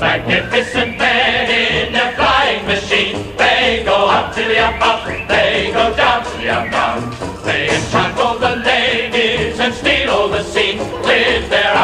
magnificent men in their flying machines. They go up to the up, they go down to the down. They enchant all the ladies and steal all the scenes with their